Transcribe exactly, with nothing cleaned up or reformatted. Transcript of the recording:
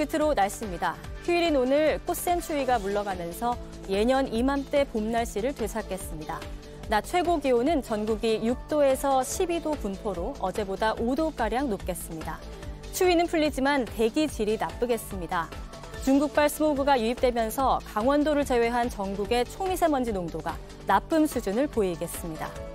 끝으로 날씨입니다. 휴일인 오늘 꽃샘 추위가 물러가면서 예년 이맘때 봄 날씨를 되찾겠습니다. 낮 최고 기온은 전국이 육 도에서 십이 도 분포로 어제보다 오 도가량 높겠습니다. 추위는 풀리지만 대기 질이 나쁘겠습니다. 중국발 스모그가 유입되면서 강원도를 제외한 전국의 초미세먼지 농도가 나쁨 수준을 보이겠습니다.